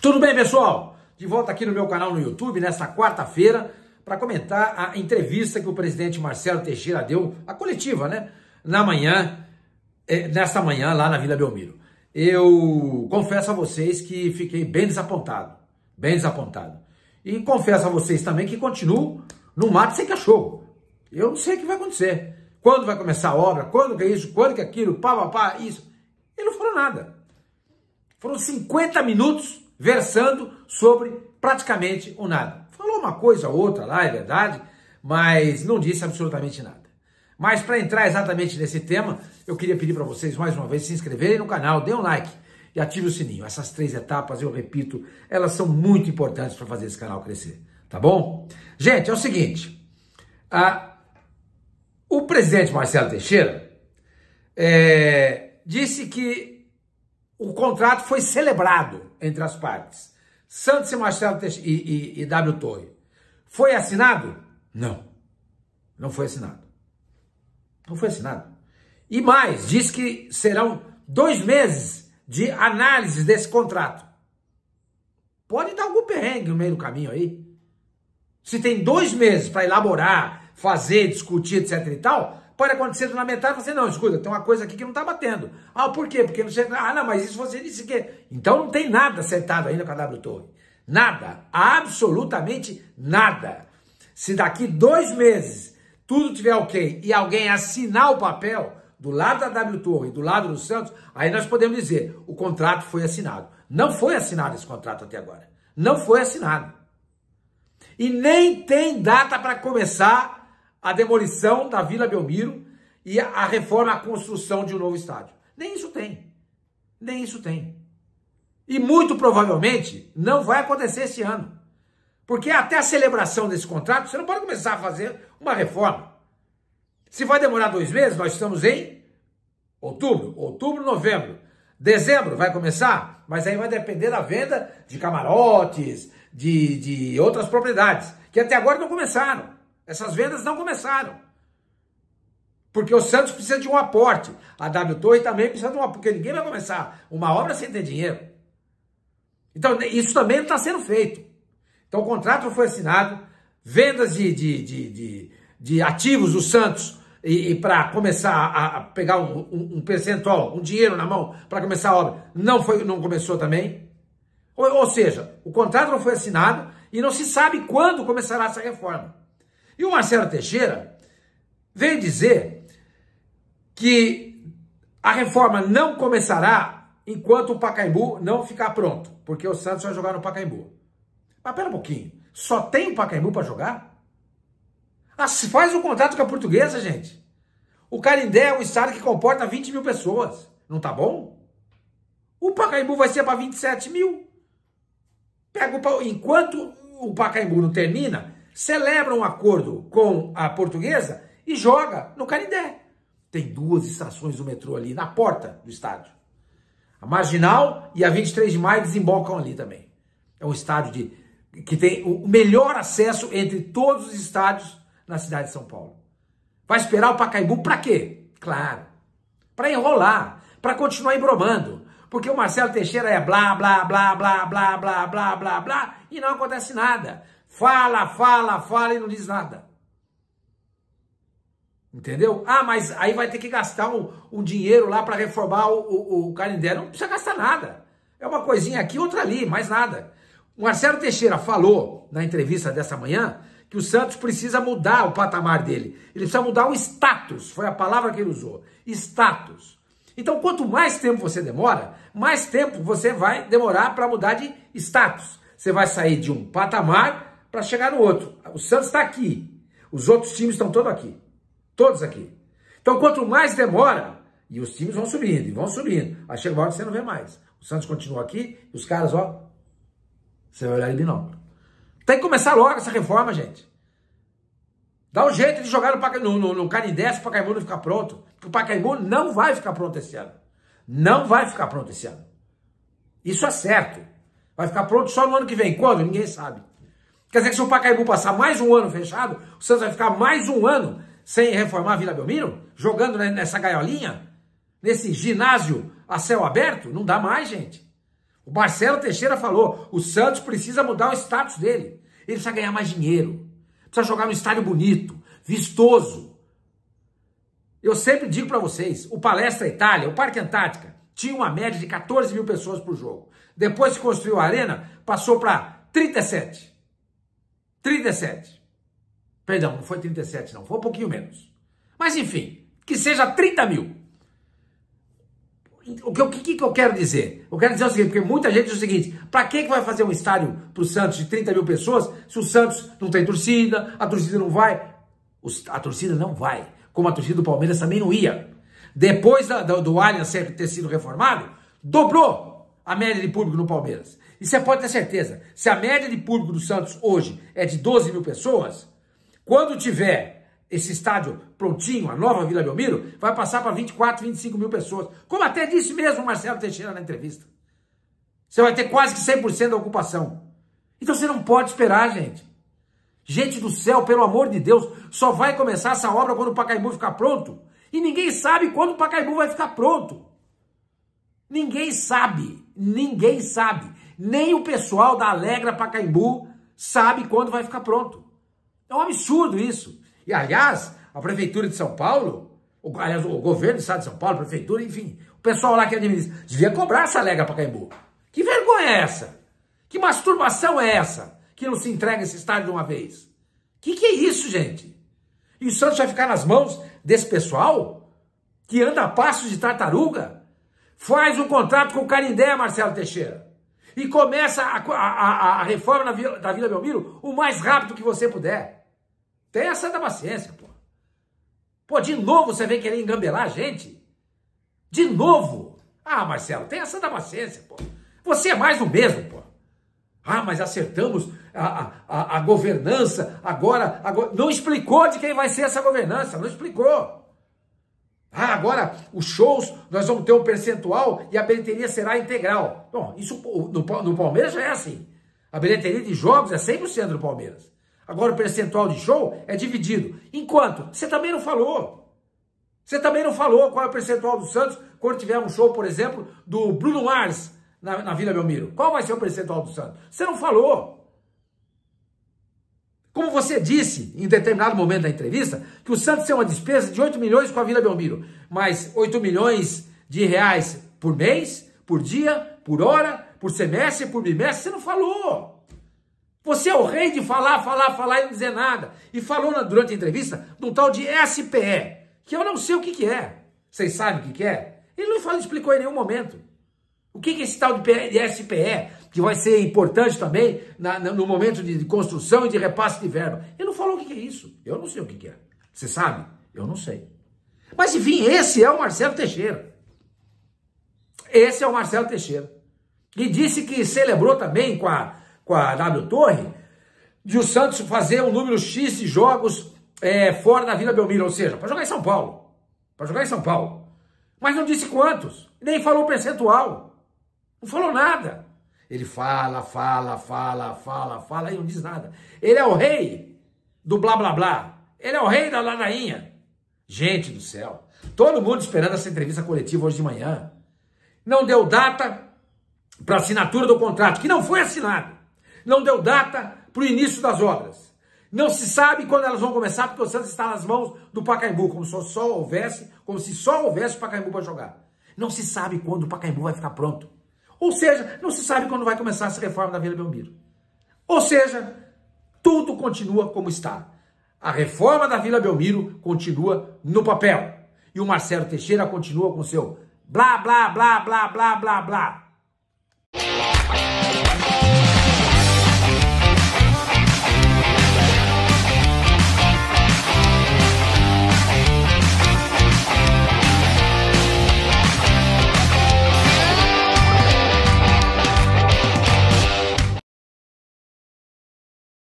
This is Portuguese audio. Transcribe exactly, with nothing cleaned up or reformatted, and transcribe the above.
Tudo bem, pessoal? De volta aqui no meu canal no YouTube, nesta quarta-feira, para comentar a entrevista que o presidente Marcelo Teixeira deu, a coletiva, né? Na manhã, nesta manhã, lá na Vila Belmiro. Eu confesso a vocês que fiquei bem desapontado, bem desapontado. E confesso a vocês também que continuo no mato sem cachorro. Eu não sei o que vai acontecer. Quando vai começar a obra, quando que é isso, quando que é aquilo, pá, pá, pá, isso. Ele não falou nada. Foram cinquenta minutos versando sobre praticamente o nada. Falou uma coisa ou outra lá, é verdade, mas não disse absolutamente nada. Mas para entrar exatamente nesse tema, eu queria pedir para vocês mais uma vez se inscreverem no canal, dê um like e ative o sininho. Essas três etapas, eu repito, elas são muito importantes para fazer esse canal crescer, tá bom? Gente, é o seguinte, a, o presidente Marcelo Teixeira é, disse que o contrato foi celebrado entre as partes. Santos e Marcelo Teixeira, e, e, e W Torre. Foi assinado? Não. Não foi assinado. Não foi assinado. E mais, diz que serão dois meses de análise desse contrato. Pode dar algum perrengue no meio do caminho aí. Se tem dois meses para elaborar, fazer, discutir, etc e tal, pode acontecer na metade e você, não, escuta, tem uma coisa aqui que não está batendo. Ah, por quê? Porque não sei, ah, não, mas isso você disse que... Então não tem nada acertado ainda com a W Torre. Nada. Absolutamente nada. Se daqui dois meses tudo tiver ok e alguém assinar o papel do lado da W Torre e do lado do Santos, aí nós podemos dizer, o contrato foi assinado. Não foi assinado esse contrato até agora. Não foi assinado. E nem tem data para começar a demolição da Vila Belmiro e a reforma, a construção de um novo estádio. Nem isso tem. Nem isso tem. E muito provavelmente não vai acontecer esse ano. Porque até a celebração desse contrato, você não pode começar a fazer uma reforma. Se vai demorar dois meses, nós estamos em outubro, outubro, novembro. Dezembro vai começar, mas aí vai depender da venda de camarotes, de, de outras propriedades, que até agora não começaram. Essas vendas não começaram. Porque o Santos precisa de um aporte. A W Torre também precisa de um aporte. Porque ninguém vai começar uma obra sem ter dinheiro. Então, isso também não está sendo feito. Então, o contrato foi assinado. Vendas de, de, de, de, de ativos do Santos. E, e para começar a, a pegar um, um, um percentual, um dinheiro na mão para começar a obra. Não, foi, não começou também. Ou, ou seja, o contrato não foi assinado e não se sabe quando começará essa reforma. E o Marcelo Teixeira veio dizer que a reforma não começará enquanto o Pacaembu não ficar pronto, porque o Santos vai jogar no Pacaembu. Mas pera um pouquinho, só tem o Pacaembu para jogar? Ah, se faz um contrato com a Portuguesa, gente. O Canindé é um estádio que comporta vinte mil pessoas, não tá bom? O Pacaembu vai ser para vinte e sete mil. Pega o, enquanto o Pacaembu não termina, celebra um acordo com a Portuguesa e joga no Canindé. Tem duas estações do metrô ali na porta do estádio. A Marginal e a vinte e três de maio desembocam ali também. É um estádio de, que tem o melhor acesso entre todos os estádios na cidade de São Paulo. Vai esperar o Pacaembu para quê? Claro, para enrolar, para continuar embromando. Porque o Marcelo Teixeira é blá, blá, blá, blá, blá, blá, blá, blá, blá, e não acontece nada. Fala, fala, fala e não diz nada. Entendeu? Ah, mas aí vai ter que gastar um, um dinheiro lá para reformar o, o, o Canindé. Não precisa gastar nada. É uma coisinha aqui, outra ali, mais nada. O Marcelo Teixeira falou na entrevista dessa manhã que o Santos precisa mudar o patamar dele. Ele precisa mudar o status, foi a palavra que ele usou. Status. Então, quanto mais tempo você demora, mais tempo você vai demorar para mudar de status. Você vai sair de um patamar para chegar no outro. O Santos está aqui. Os outros times estão todos aqui. Todos aqui. Então, quanto mais demora, e os times vão subindo, e vão subindo. Aí chega uma hora que você não vê mais. O Santos continua aqui, e os caras, ó, você vai olhar em binóculo. Tem que começar logo essa reforma, gente. Dá um jeito de jogar no, no, no, no Canindé se o Pacaembu não ficar pronto. Porque o Pacaembu não vai ficar pronto esse ano. Não vai ficar pronto esse ano. Isso é certo. Vai ficar pronto só no ano que vem. Quando? Ninguém sabe. Quer dizer que se o Pacaembu passar mais um ano fechado, o Santos vai ficar mais um ano sem reformar a Vila Belmiro? Jogando nessa gaiolinha? Nesse ginásio a céu aberto? Não dá mais, gente. O O Marcelo Teixeira falou, o Santos precisa mudar o status dele. Ele precisa ganhar mais dinheiro. Precisa jogar num estádio bonito, vistoso. Eu sempre digo para vocês, o Palestra Itália, o Parque Antártica, tinha uma média de quatorze mil pessoas por jogo. Depois que construiu a arena, passou para trinta e sete. trinta e sete. Perdão, não foi trinta e sete não, foi um pouquinho menos. Mas enfim, que seja trinta mil. O que, o que, que eu quero dizer? Eu quero dizer o seguinte, porque muita gente diz o seguinte, para que, que vai fazer um estádio para o Santos de trinta mil pessoas se o Santos não tem torcida, a torcida não vai? A torcida não vai, como a torcida do Palmeiras também não ia. Depois da, do, do Allianz ter sido reformado, dobrou a média de público no Palmeiras. E você pode ter certeza, se a média de público do Santos hoje é de doze mil pessoas, quando tiver esse estádio prontinho, a nova Vila Belmiro, vai passar para vinte e quatro, vinte e cinco mil pessoas. Como até disse mesmo o Marcelo Teixeira na entrevista. Você vai ter quase que cem por cento da ocupação. Então você não pode esperar, gente. Gente do céu, pelo amor de Deus, só vai começar essa obra quando o Pacaembu ficar pronto. E ninguém sabe quando o Pacaembu vai ficar pronto. Ninguém sabe. Ninguém sabe. Nem o pessoal da Alegra Pacaembu sabe quando vai ficar pronto. É um absurdo isso. E, aliás, a Prefeitura de São Paulo, o, aliás, o governo do Estado de São Paulo, a Prefeitura, enfim, o pessoal lá que administra, devia cobrar essa Alegra Pacaembu. Que vergonha é essa? Que masturbação é essa? Que não se entrega esse estádio de uma vez? Que que é isso, gente? E o Santos vai ficar nas mãos desse pessoal que anda a passos de tartaruga? Faz um contrato com o Canindé, Marcelo Teixeira, e começa a, a, a, a reforma da Vila, da Vila Belmiro o mais rápido que você puder. Tenha essa da paciência, pô. Pô, de novo você vem querer engambelar a gente? De novo? Ah, Marcelo, tenha essa da paciência, pô. Você é mais do mesmo, pô. Ah, mas acertamos a, a, a governança, agora, agora... Não explicou de quem vai ser essa governança, não explicou. Ah, agora os shows, nós vamos ter um percentual e a bilheteria será integral. Bom, isso no, no Palmeiras já é assim. A bilheteria de jogos é cem por cento do Palmeiras. Agora o percentual de show é dividido. Enquanto você também não falou. Você também não falou qual é o percentual do Santos quando tiver um show, por exemplo, do Bruno Mars na, na Vila Belmiro. Qual vai ser o percentual do Santos? Você não falou. Como você disse em determinado momento da entrevista, que o Santos tem uma despesa de oito milhões com a Vila Belmiro, mas oito milhões de reais por mês, por dia, por hora, por semestre, por bimestre, você não falou. Você é o rei de falar, falar, falar e não dizer nada. E falou na, durante a entrevista de um tal de S P E, que eu não sei o que, que é. Vocês sabem o que, que é? Ele não falou, explicou em nenhum momento. O que, que é esse tal de, de S P E, que vai ser importante também na, na, no momento de, de construção e de repasse de verba. Ele não falou o que, que é isso. Eu não sei o que, que é. Você sabe? Eu não sei. Mas enfim, esse é o Marcelo Teixeira. Esse é o Marcelo Teixeira. E disse que celebrou também com a com a W Torre, de o Santos fazer um número X de jogos é, fora da Vila Belmiro, ou seja, para jogar em São Paulo. Para jogar em São Paulo. Mas não disse quantos, nem falou percentual. Não falou nada. Ele fala, fala, fala, fala, fala e não diz nada. Ele é o rei do blá blá blá. Ele é o rei da ladainha. Gente do céu. Todo mundo esperando essa entrevista coletiva hoje de manhã. Não deu data para assinatura do contrato, que não foi assinado. Não deu data para o início das obras. Não se sabe quando elas vão começar, porque o Santos está nas mãos do Pacaembu, como se só houvesse, como se só houvesse o Pacaembu para jogar. Não se sabe quando o Pacaembu vai ficar pronto. Ou seja, não se sabe quando vai começar essa reforma da Vila Belmiro. Ou seja, tudo continua como está. A reforma da Vila Belmiro continua no papel. E o Marcelo Teixeira continua com seu blá, blá, blá, blá, blá, blá, blá.